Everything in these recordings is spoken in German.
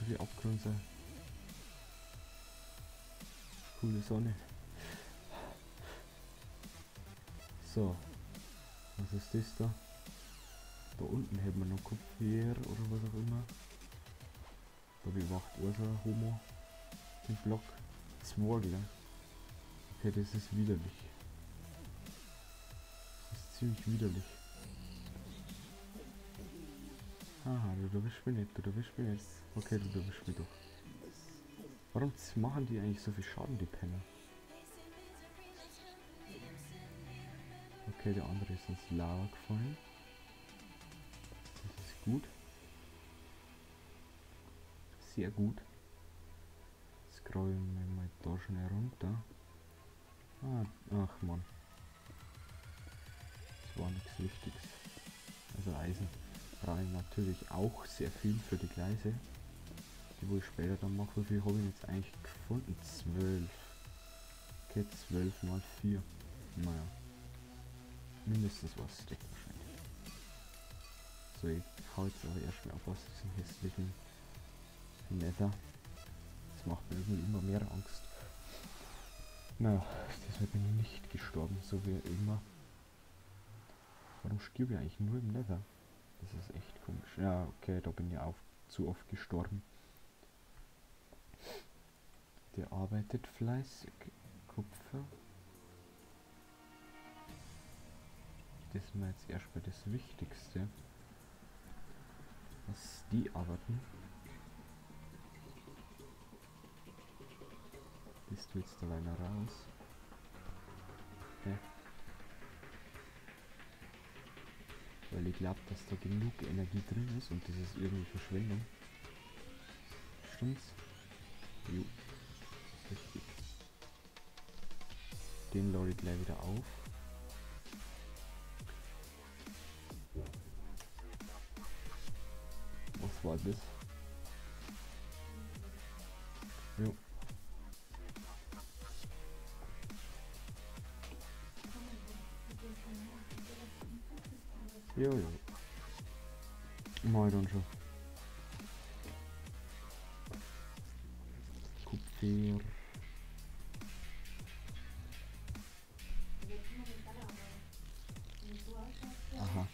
so viel Abgrund sein. Coole Sonne. So. Was ist das da? Da unten hätten wir noch Kupfer oder was auch immer. Da bewacht unser Homo den Block. Zwogler. Okay, das ist widerlich. Das ist ziemlich widerlich. Haha, du erwischst mich nicht, du erwischst mich nicht. Okay, du erwischst mich doch. Warum machen die eigentlich so viel Schaden, die Penner? Okay, der andere ist ins Lava gefallen. Das ist gut. Sehr gut. Scrollen wir mal da schnell runter. Ach man. Das war nichts Wichtiges. Also Eisen brauche ich natürlich auch sehr viel für die Gleise. Die wo ich später dann mache. Wie viel habe ich jetzt eigentlich gefunden? 12. Okay, 12 mal 4. Naja. Mindestens was steckt wahrscheinlich. So, ich hau jetzt aber erstmal auf aus diesem hässlichen Nether. Das macht mir irgendwie immer mehr Angst. Naja, deshalb bin ich nicht gestorben, so wie immer. Warum stirbe ich eigentlich nur im Nether? Das ist echt komisch. Ja, okay, da bin ich auch zu oft gestorben. Der arbeitet fleißig. Kupfer. Das ist mir jetzt erstmal das Wichtigste. Was die arbeiten. Bist du jetzt alleine raus? Weil ich glaube, dass da genug Energie drin ist und das ist irgendwie Verschwendung. Stimmt's? Jo. Richtig. Den lade ich gleich wieder auf. Was war das? Jo. Jo. Mal dann schon. Kupfer. Aha.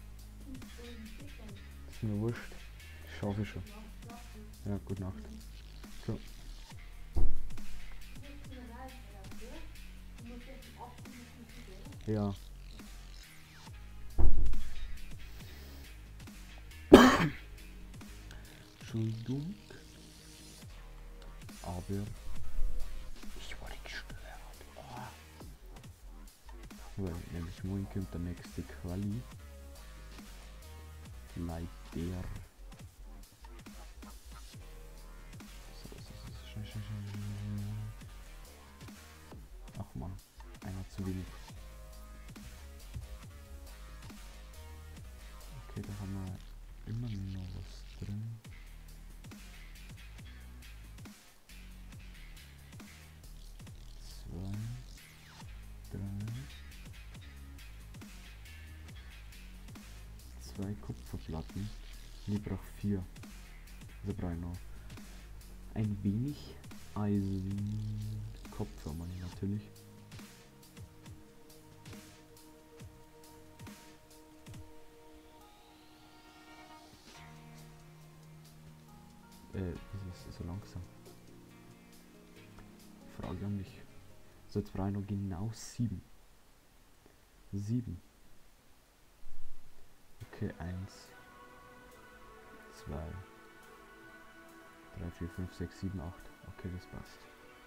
Ist mir wurscht. Schaffe ich schon. Ja, gute Nacht. So. Ja. Entschuldigung. Aber ich wurde gestört. Oh. Weil nämlich morgen kommt der nächste Quali. Leider. So, ach man, einer zu wenig. Okay, da haben wir immer noch was drin. Zwei Kupferplatten. Ich brauche 4. Also brauche ich noch ein wenig Eisen. Kupfer meine ich natürlich. Wieso ist das so langsam? Frage an mich. So, jetzt brauche ich noch genau 7. 7. Okay, 1, 2, 3, 4, 5, 6, 7, 8. Okay, das passt.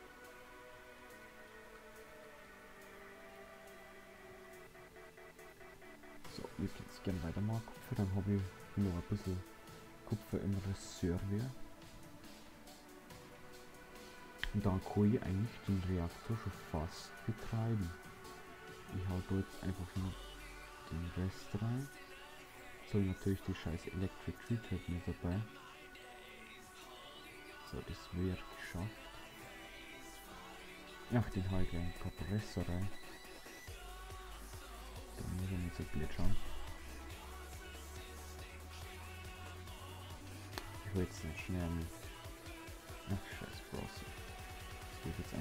So, ich würde jetzt gerne weitermachen Kupfer, dann habe ich noch ein bisschen Kupfer im Reserve. Und dann kann ich eigentlich den Reaktor schon fast betreiben. Ich hau da jetzt einfach nur den Rest rein. So, natürlich die scheiß Electric Treatment mit dabei. So, das wird geschafft. Ach, den hau ich gleich einen Kompressor rein. Da muss ich nicht so blöd schauen. Ich will jetzt schnell einen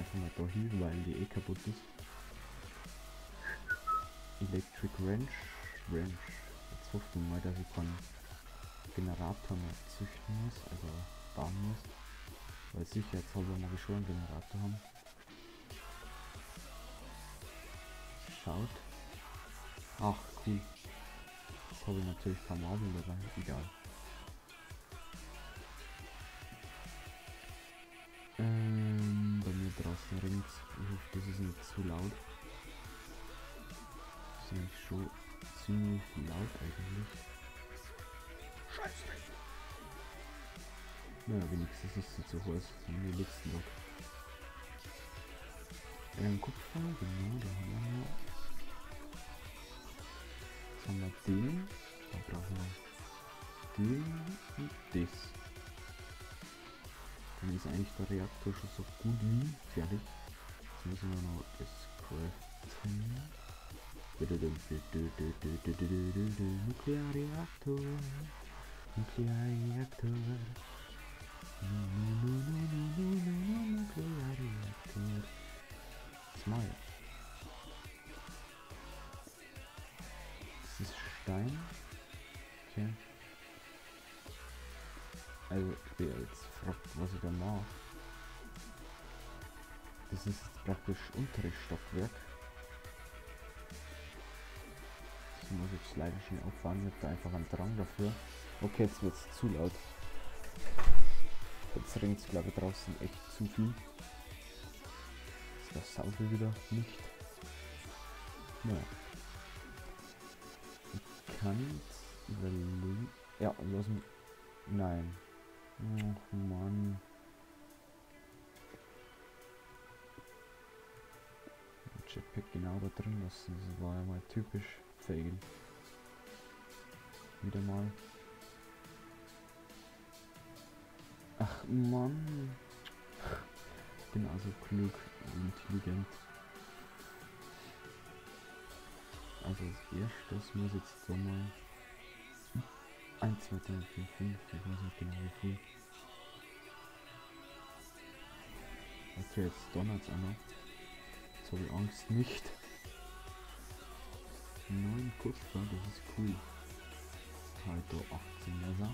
einfach mal da hin, weil die eh kaputt ist. Electric Wrench. Jetzt hofft man mal, dass ich keinen Generator mehr züchten muss, also bauen muss. Weil sicherheitshalber mag ich schon einen Generator haben. Schaut. Ach, cool. Jetzt habe ich natürlich kein Marvel dabei. Egal. Bei mir draußen ringt. Ich hoffe, das ist nicht zu laut. Das ist nämlich schon ziemlich laut eigentlich. Scheiße. Naja, wenigstens ist sie zu heiß. Im letzten Tag. Kupfer, genau, da haben wir noch. Jetzt haben wir den. Da brauchen wir den und das. Dann ist eigentlich der Reaktor schon so gut wie fertig. Jetzt müssen wir noch das craften. Nuklearreaktor. Nuklearreaktor. Nuklearreaktor. Smile. Das ist Stein. Okay. Also, wer jetzt fragt, was ich da mache. Das ist jetzt praktisch unteres Stockwerk. Das muss ich jetzt leider schnell auffahren. Ich habe da einfach einen Drang dafür. Okay, jetzt wird es zu laut. Jetzt ringt es, glaube ich, draußen echt zu viel. Das sauber wieder nicht. Naja. Ich kann jetzt überlegen. Ja, lass mich. Nein. Oh Mann. Jetpack genau da drin lassen. Das war ja mal typisch fail. Wieder mal. Ach Mann. Ich bin also klug und intelligent. Also als erstes muss jetzt so mal 1, 2, 3, 4, 5, ich weiß nicht genau wie viel. Okay, jetzt donnert's auch noch. Jetzt habe ich Angst nicht. 9 Kupfer, das ist cool. Halt 18 Messer.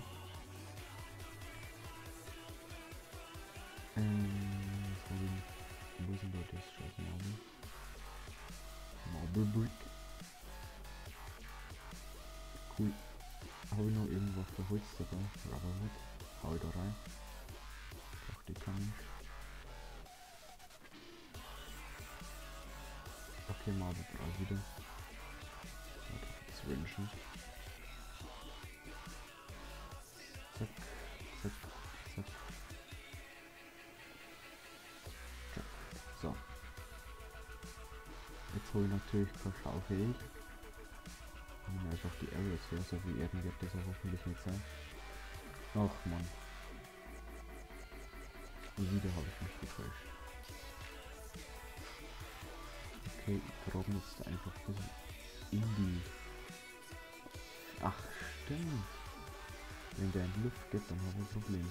Was habe ich? Wo ist denn da das scheiß Marble? Marble Brick. Cool. Habe ich noch irgendwas für Holz dabei? Rubberwood. Hau ich da rein. Doch, die kann ich. Okay, Marble brauche ich wieder. Das wünschen. Zack, zack, zack. Zack. So. Jetzt hole ich natürlich keine Schaufel. Und einfach die Arrows her, so wie Erden wird das auch hoffentlich nicht sein. Ach man. Und wieder habe ich mich getäuscht. Okay, ich grabe jetzt einfach ein bisschen in die... Ach stimmt. Wenn der in die Luft geht, dann haben wir ein Problem.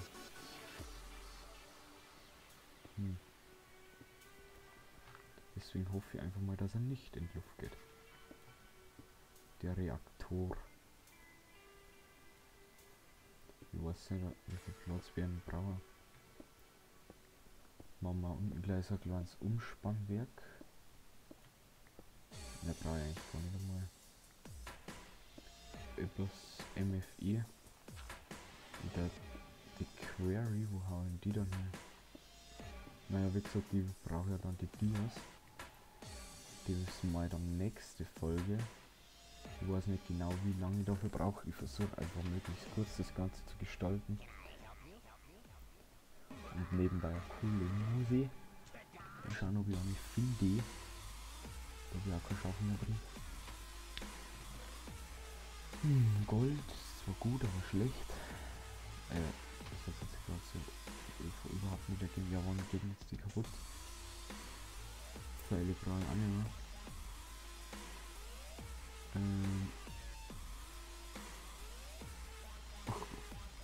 Deswegen hoffe ich einfach mal, dass er nicht in die Luft geht. Der Reaktor. Ich weiß nicht, wie viel Platz wir brauchen. Machen wir unten gleich so ein kleines Umspannwerk. Ne, brauche ich eigentlich gar nicht einmal. Etwas MFI. Und die Query, wo hauen die dann hin? Naja, wie gesagt, die brauche ja dann die Dias. Die wissen wir dann nächste Folge. Ich weiß nicht genau, wie lange ich dafür brauche. Ich versuche einfach möglichst kurz das Ganze zu gestalten. Und nebenbei eine coole Musik. Mal schauen, ob ich auch nicht finde. Da habe ich auch kein Schaffen mehr drin. Gold ist zwar gut, aber schlecht. Das ist jetzt gerade so überhaupt nicht erkennen. Ja, wann geht jetzt die kaputt? Pfeile brauche ich auch nicht mehr.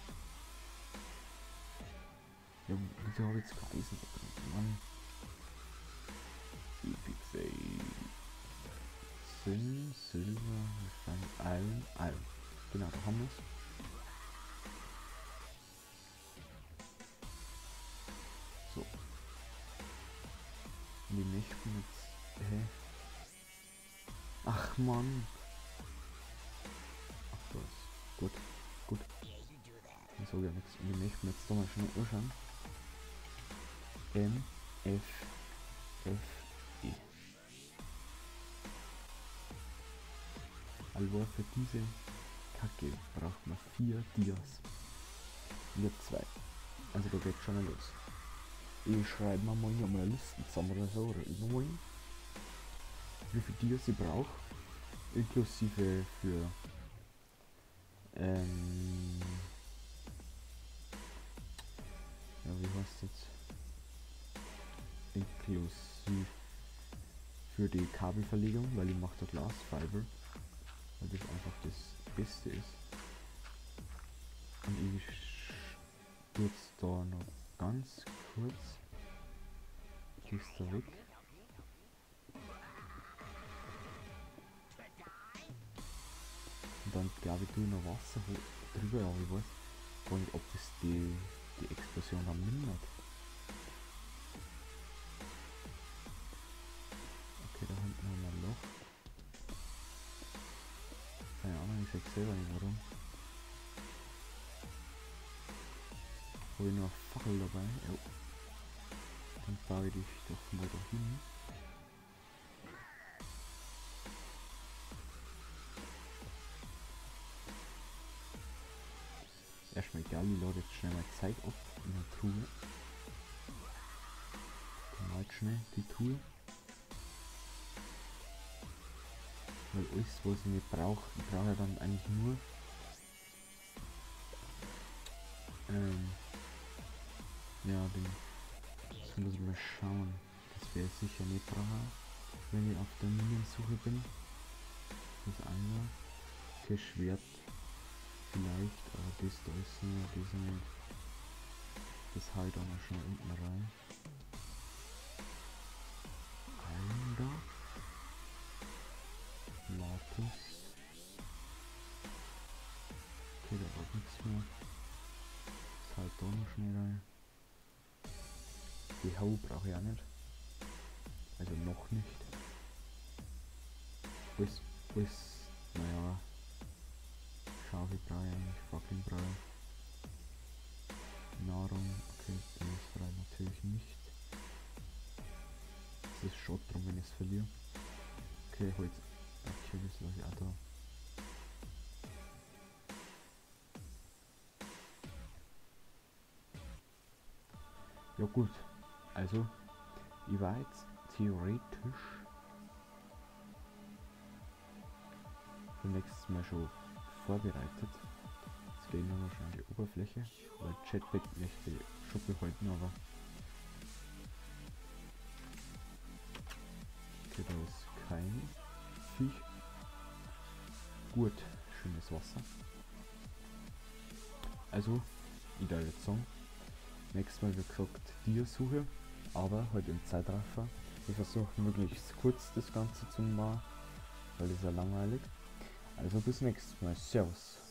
Ja, wieso habe ich jetzt kein Eisen da drin? Mann. sind Silber, Iron. Genau, da haben wir es. So. Und die möchten jetzt. Hä? Ach Mann. Ach das. Gut. Gut. Ich sage ja nichts. Und die möchten jetzt da mal schnell anschauen. M, F, F, E. Also für diese Kacke braucht man 4 Dias. Wir 2. Also da geht schon los. Ich schreibe mir mal hier eine Liste zusammen oder so, oder übermorgen, wie viel Dias ich brauche, inklusive für ja, wie heißt jetzt? Inklusive für die Kabelverlegung, weil ich mache da Glasfiber, weil das einfach das Beste ist. Und ich jetzt da noch ganz kurz, gehst da weg. Und dann glaube ich tue noch Wasser drüber, aber ich weiß gar nicht, ob das die Explosion am mindert. Okay, da hinten haben wir ein Loch. Keine Ahnung, ich sag selber nicht warum. Habe ich noch eine Fackel dabei? Jo. Dann baue ich dich doch mal dahin. Erstmal egal, ich lade jetzt schnell mal Zeit ab in der Truhe. Dann halt schnell die Truhe. Weil alles, was ich nicht brauche, ich brauche ja dann eigentlich nur ja, den muss ich mal schauen. Das wäre sicher nicht brauchen, wenn ich auf der Minensuche bin. Das andere. Okay, Schwert vielleicht, aber das da ist nur, das nicht. Das halt auch mal schon unten rein. Ein da. Lapis. Okay, da war nichts mehr. Das halt da noch schnell rein. Die Hau brauche ich auch nicht. Also noch nicht. Alles, naja. Schafe brauche ich eigentlich, Fackeln brauche ich. Nahrung, okay, das brauche ich natürlich nicht. Das ist Schrott drum, wenn ich es verliere. Okay, Holz. Okay, das lasse ich auch da. Ja gut, also ich war jetzt theoretisch für nächstes Mal schon vorbereitet. Jetzt gehen wir mal schon an die Oberfläche, weil Jetpack möchte ich schon behalten, aber okay, da ist kein Viech. Gut, schönes Wasser. Also, ich darf jetzt sagen, nächstes Mal wie gesagt Tiersuche, aber halt im Zeitraffer. Ich versuche möglichst kurz das Ganze zu machen, weil das ist ja langweilig. Also bis nächstes Mal. Servus.